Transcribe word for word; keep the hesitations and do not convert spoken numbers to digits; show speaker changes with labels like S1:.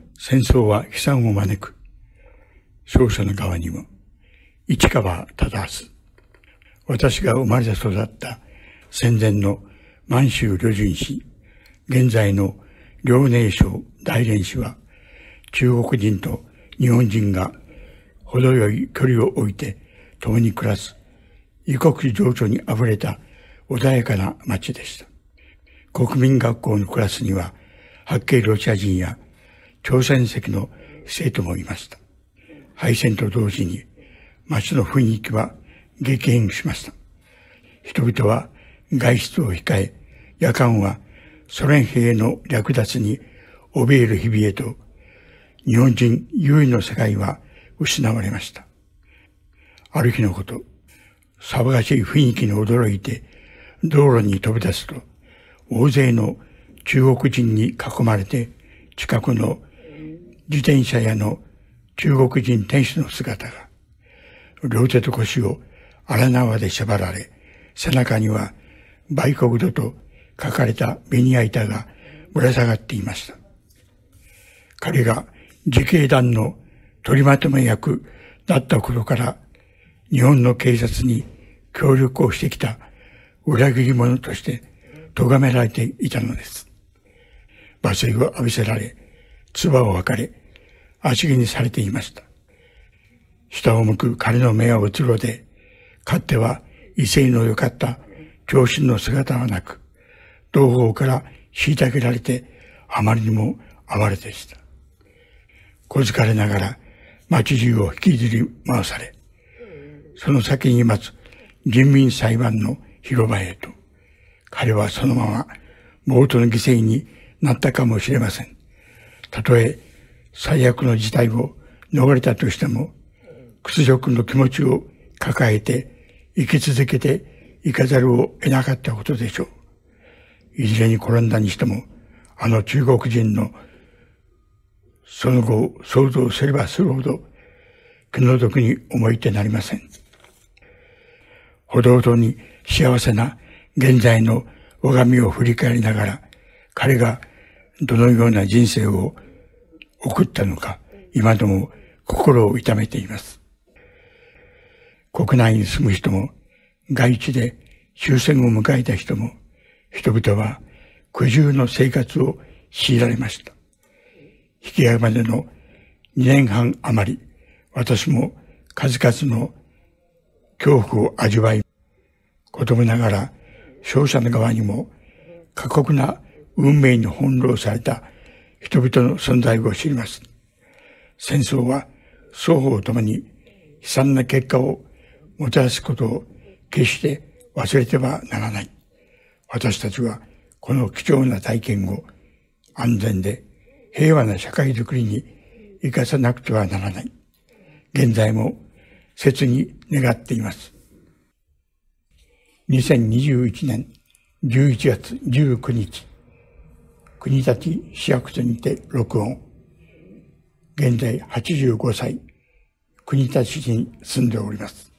S1: 戦争は悲惨を招く。勝者の側にも、市川忠康。私が生まれて育った戦前の満州旅順市、現在の遼寧省大連市は、中国人と日本人が程よい距離を置いて共に暮らす、異国情緒にあふれた穏やかな町でした。国民学校のクラスには、白系ロシア人や朝鮮籍の生徒もいました。敗戦と同時に町の雰囲気は激変しました。人々は外出を控え、夜間はソ連兵の略奪に怯える日々へと、日本人優位の世界は失われました。ある日のこと、騒がしい雰囲気に驚いて道路に飛び出すと、大勢の中国人に囲まれて近くの自転車屋の中国人店主の姿が、両手と腰を荒縄で縛られ、背中には売国土と書かれたベニヤ板がぶら下がっていました。彼が自警団の取りまとめ役だったことから、日本の警察に協力をしてきた裏切り者として咎められていたのです。罵声を浴びせられ、唾を吐かれ、足蹴にされていました。下を向く彼の目はうつろで、かつては威勢の良かった長身の姿はなく、同胞から虐げられてあまりにも哀れでした。小疲れながら町中を引きずり回され、その先に待つ人民裁判の広場へと、彼はそのまま暴徒の犠牲になったかもしれません。たとえ最悪の事態を逃れたとしても、屈辱の気持ちを抱えて生き続けていかざるを得なかったことでしょう。いずれに転んだにしても、あの中国人のその後を想像すればするほど気の毒に思いてなりません。ほどほどに幸せな現在の我が身を振り返りながら、彼がどのような人生を送ったのか、今でも心を痛めています。国内に住む人も、外地で終戦を迎えた人も、人々は苦渋の生活を強いられました。引き合いまでのにねんはん余り、私も数々の恐怖を味わい、子供ながら勝者の側にも過酷な運命に翻弄された人々の存在を知ります。戦争は双方ともに悲惨な結果をもたらすことを決して忘れてはならない。私たちはこの貴重な体験を安全で平和な社会づくりに生かさなくてはならない。現在も切に願っています。にせんにじゅういちねんじゅういちがつじゅうくにち、国立市役所にて録音。現在はちじゅうごさい、国立市に住んでおります。